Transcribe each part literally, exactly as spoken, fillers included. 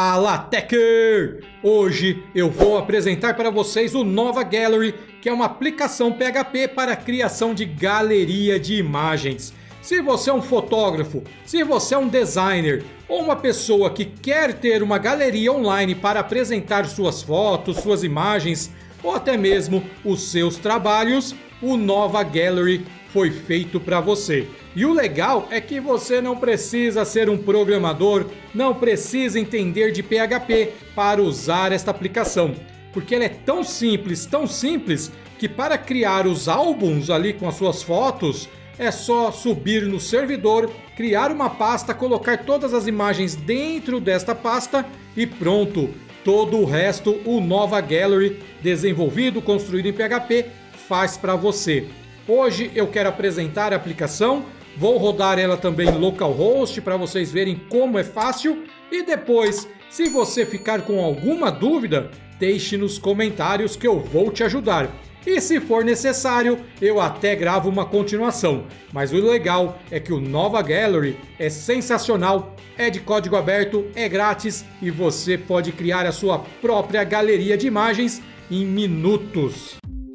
Fala, Techer! Hoje eu vou apresentar para vocês o Nova Gallery, que é uma aplicação P H P para a criação de galeria de imagens. Se você é um fotógrafo, se você é um designer ou uma pessoa que quer ter uma galeria online para apresentar suas fotos, suas imagens ou até mesmo os seus trabalhos, o Nova Gallery foi feito para você. E o legal é que você não precisa ser um programador, não precisa entender de P H P para usar esta aplicação, porque ela é tão simples, tão simples, que para criar os álbuns ali com as suas fotos, é só subir no servidor, criar uma pasta, colocar todas as imagens dentro desta pasta e pronto. Todo o resto o Nova Gallery, desenvolvido, construído em P H P, faz para você. Hoje eu quero apresentar a aplicação, vou rodar ela também em localhost para vocês verem como é fácil e depois, se você ficar com alguma dúvida, deixe nos comentários que eu vou te ajudar. E se for necessário, eu até gravo uma continuação. Mas o legal é que o Nova Gallery é sensacional, é de código aberto, é grátis e você pode criar a sua própria galeria de imagens em minutos.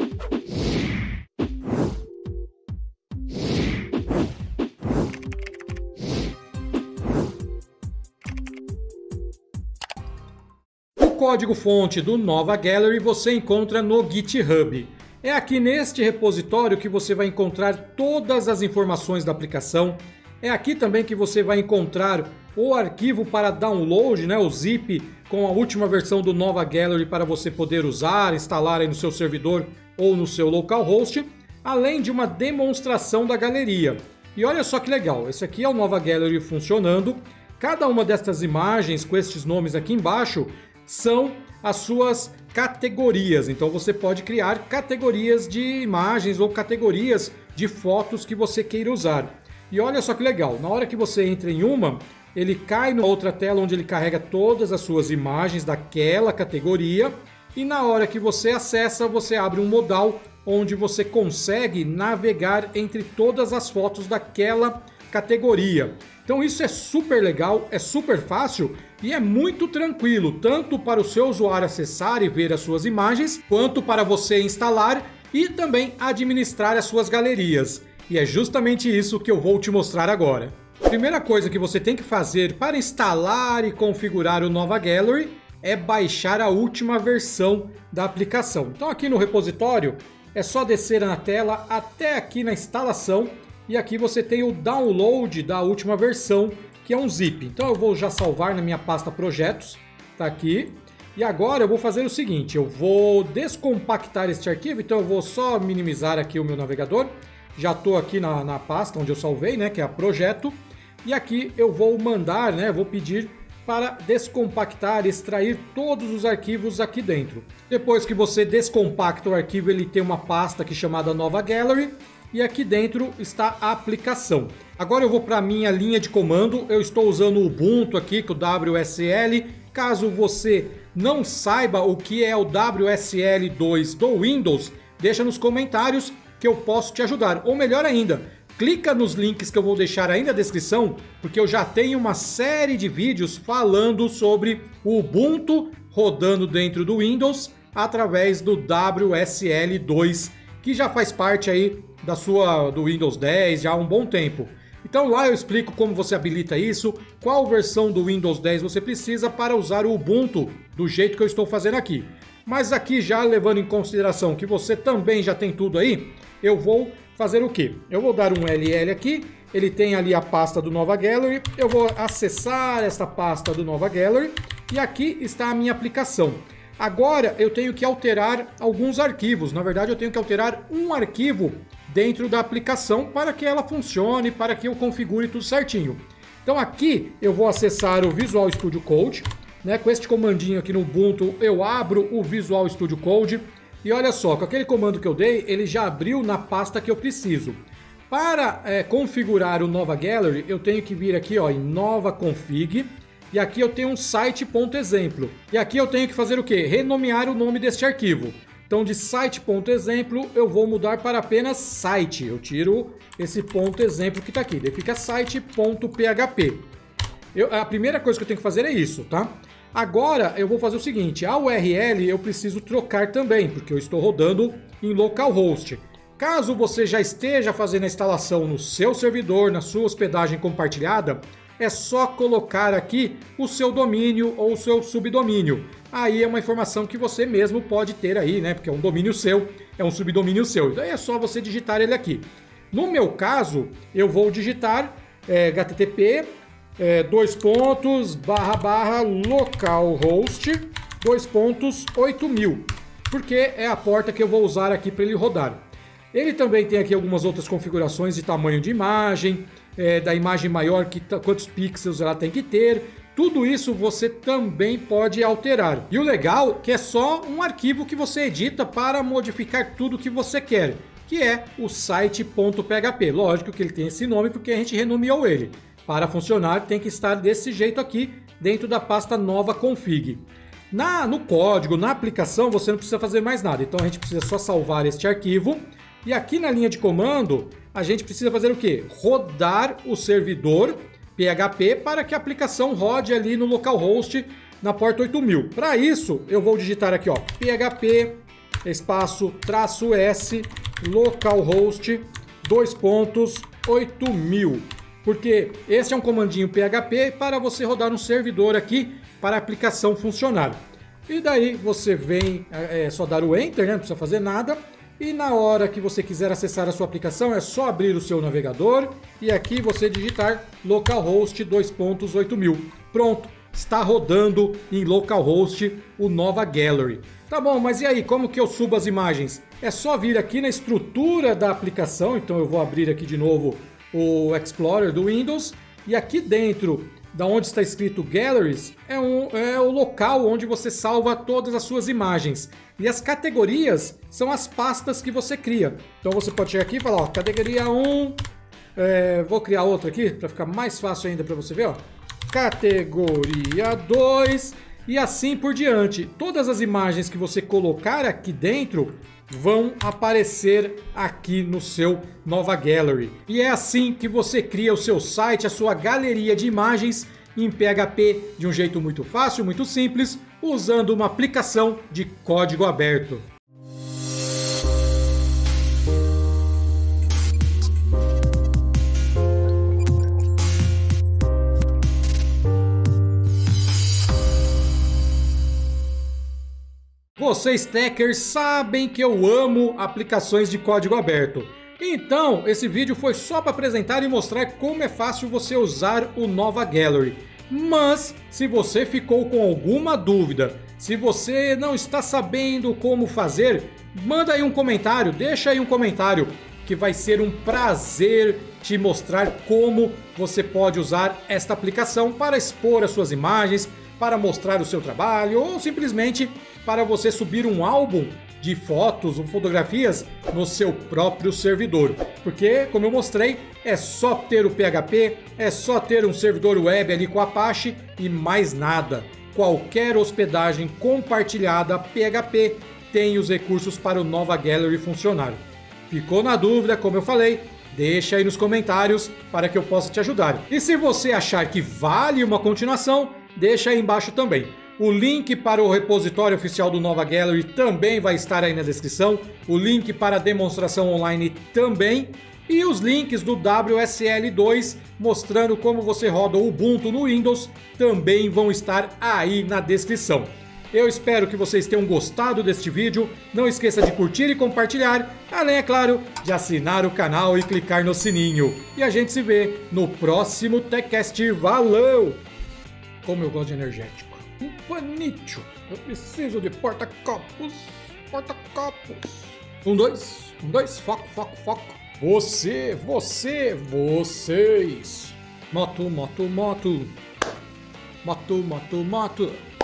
O código-fonte do Nova Gallery você encontra no GitHub. É aqui neste repositório que você vai encontrar todas as informações da aplicação. É aqui também que você vai encontrar o arquivo para download, né, o zip, com a última versão do Nova Gallery para você poder usar, instalar aí no seu servidor ou no seu localhost, além de uma demonstração da galeria. E olha só que legal, esse aqui é o Nova Gallery funcionando. Cada uma destas imagens com estes nomes aqui embaixo são as suas categorias. Então você pode criar categorias de imagens ou categorias de fotos que você queira usar. E olha só que legal, na hora que você entra em uma, ele cai na outra tela onde ele carrega todas as suas imagens daquela categoria e na hora que você acessa, você abre um modal onde você consegue navegar entre todas as fotos daquela categoria. Então isso é super legal, é super fácil e é muito tranquilo, tanto para o seu usuário acessar e ver as suas imagens, quanto para você instalar e também administrar as suas galerias. E é justamente isso que eu vou te mostrar agora. A primeira coisa que você tem que fazer para instalar e configurar o Nova Gallery é baixar a última versão da aplicação. Então aqui no repositório é só descer na tela até aqui na instalação. E aqui você tem o download da última versão, que é um zip. Então eu vou já salvar na minha pasta projetos, tá aqui. E agora eu vou fazer o seguinte, eu vou descompactar este arquivo, então eu vou só minimizar aqui o meu navegador. Já estou aqui na, na pasta onde eu salvei, né, que é a projeto. E aqui eu vou mandar, né, vou pedir para descompactar, extrair todos os arquivos aqui dentro. Depois que você descompacta o arquivo, ele tem uma pasta aqui chamada Nova Gallery. E aqui dentro está a aplicação. Agora eu vou para a minha linha de comando. Eu estou usando o Ubuntu aqui, com o W S L. Caso você não saiba o que é o W S L dois do Windows, deixa nos comentários que eu posso te ajudar. Ou melhor ainda, clica nos links que eu vou deixar aí na descrição, porque eu já tenho uma série de vídeos falando sobre o Ubuntu rodando dentro do Windows através do W S L dois, que já faz parte aí da sua, do Windows dez já há um bom tempo. Então lá eu explico como você habilita isso, qual versão do Windows dez você precisa para usar o Ubuntu do jeito que eu estou fazendo aqui. Mas aqui já levando em consideração que você também já tem tudo aí, eu vou fazer o quê? Eu vou dar um L L aqui, ele tem ali a pasta do Nova Gallery, eu vou acessar esta pasta do Nova Gallery e aqui está a minha aplicação. Agora eu tenho que alterar alguns arquivos, na verdade eu tenho que alterar um arquivo dentro da aplicação para que ela funcione, para que eu configure tudo certinho. Então aqui eu vou acessar o Visual Studio Code, né? Com este comandinho aqui no Ubuntu eu abro o Visual Studio Code e olha só, com aquele comando que eu dei, ele já abriu na pasta que eu preciso. Para é, configurar o Nova Gallery, eu tenho que vir aqui ó, em Nova Config. E aqui eu tenho um site.exemplo. E aqui eu tenho que fazer o quê? Renomear o nome deste arquivo. Então de site.exemplo eu vou mudar para apenas site. Eu tiro esse ponto exemplo que está aqui. Daí fica site.php. Eu, a primeira coisa que eu tenho que fazer é isso, tá? Agora eu vou fazer o seguinte, a U R L eu preciso trocar também, porque eu estou rodando em localhost. Caso você já esteja fazendo a instalação no seu servidor, na sua hospedagem compartilhada, é só colocar aqui o seu domínio ou o seu subdomínio. Aí é uma informação que você mesmo pode ter aí, né? Porque é um domínio seu, é um subdomínio seu. Então é só você digitar ele aqui. No meu caso, eu vou digitar é, H T T P, é, dois pontos, barra, barra, localhost, dois pontos, oito mil. Porque é a porta que eu vou usar aqui para ele rodar. Ele também tem aqui algumas outras configurações de tamanho de imagem, é, da imagem maior, que, quantos pixels ela tem que ter. Tudo isso você também pode alterar. E o legal é que é só um arquivo que você edita para modificar tudo que você quer, que é o site.php. Lógico que ele tem esse nome porque a gente renomeou ele. Para funcionar tem que estar desse jeito aqui, dentro da pasta nova config. Na, no código, na aplicação, você não precisa fazer mais nada. Então a gente precisa só salvar este arquivo. E aqui na linha de comando, a gente precisa fazer o quê? Rodar o servidor P H P para que a aplicação rode ali no localhost na porta oito mil. Para isso, eu vou digitar aqui, ó, php, espaço, traço S, localhost, dois pontos, oito mil. Porque esse é um comandinho P H P para você rodar um servidor aqui para a aplicação funcionar. E daí você vem, é só dar o Enter, né? Não precisa fazer nada. E na hora que você quiser acessar a sua aplicação, é só abrir o seu navegador e aqui você digitar localhost dois pontos oito mil. Pronto, está rodando em localhost o Nova Gallery. Tá bom, mas e aí, como que eu subo as imagens? É só vir aqui na estrutura da aplicação, então eu vou abrir aqui de novo o Explorer do Windows e aqui dentro, da onde está escrito Galleries, é, um, é o local onde você salva todas as suas imagens. E as categorias são as pastas que você cria. Então você pode chegar aqui e falar, ó, categoria um, é, vou criar outra aqui para ficar mais fácil ainda para você ver, ó. Categoria dois e assim por diante. Todas as imagens que você colocar aqui dentro vão aparecer aqui no seu Nova Gallery. E é assim que você cria o seu site, a sua galeria de imagens em P H P de um jeito muito fácil, muito simples, usando uma aplicação de código aberto. Vocês techers sabem que eu amo aplicações de código aberto. Então, esse vídeo foi só para apresentar e mostrar como é fácil você usar o Nova Gallery. Mas, se você ficou com alguma dúvida, se você não está sabendo como fazer, manda aí um comentário, deixa aí um comentário, que vai ser um prazer te mostrar como você pode usar esta aplicação para expor as suas imagens, para mostrar o seu trabalho ou simplesmente para você subir um álbum de fotos ou fotografias no seu próprio servidor. Porque, como eu mostrei, é só ter o P H P, é só ter um servidor web ali com Apache e mais nada. Qualquer hospedagem compartilhada P H P tem os recursos para o Nova Gallery funcionar. Ficou na dúvida, como eu falei? Deixa aí nos comentários para que eu possa te ajudar. E se você achar que vale uma continuação, deixa aí embaixo também. O link para o repositório oficial do Nova Gallery também vai estar aí na descrição. O link para a demonstração online também. E os links do W S L dois mostrando como você roda o Ubuntu no Windows também vão estar aí na descrição. Eu espero que vocês tenham gostado deste vídeo. Não esqueça de curtir e compartilhar, além, é claro, de assinar o canal e clicar no sininho. E a gente se vê no próximo TechCast. Valeu! Como eu gosto de energético. Um panicho. Eu preciso de porta-copos. Porta-copos. Um, dois. Um, dois. Foco, foco, foco. Você, você, vocês. Moto, moto, moto. Moto, moto, moto.